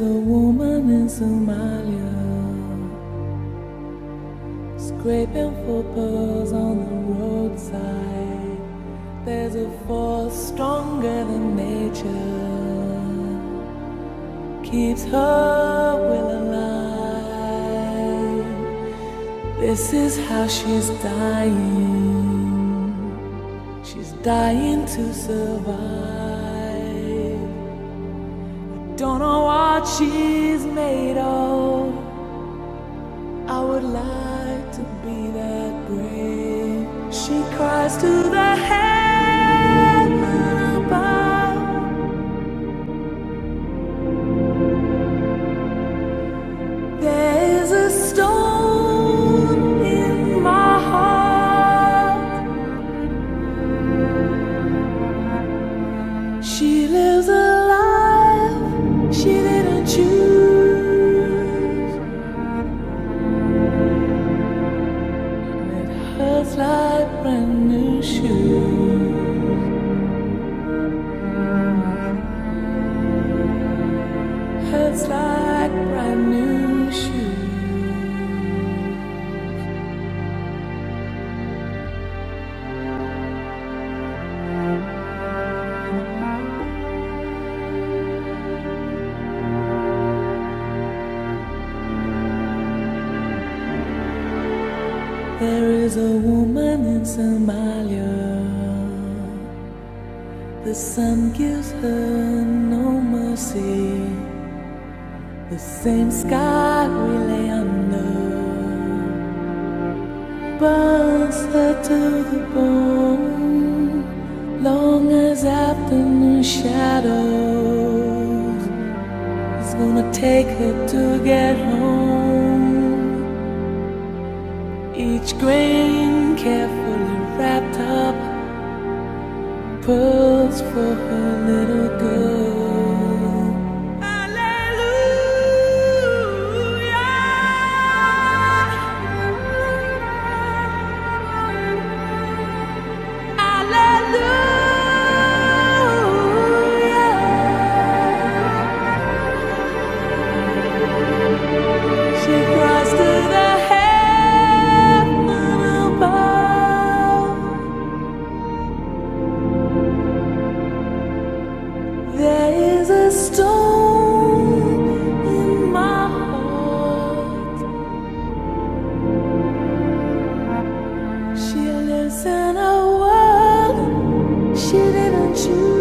is a woman in Somalia, scraping for pearls on the roadside. There's a force stronger than nature, keeps her will alive. This is how she's dying. She's dying to survive. Don't know what she's made of. I would like to be that brave. She cries to the heaven above. There's a stone in my heart. She lives a life she didn't choose. It hurts like brand new shoes. Hurts like brand new shoes. There is a woman in Somalia. The sun gives her no mercy. The same sky we lay under burns her to the bone, long as afternoon shadows. It's gonna take her to get home. Each grain carefully wrapped up, pearls for her little girl. There is a stone in my heart. She lives in a world she didn't choose.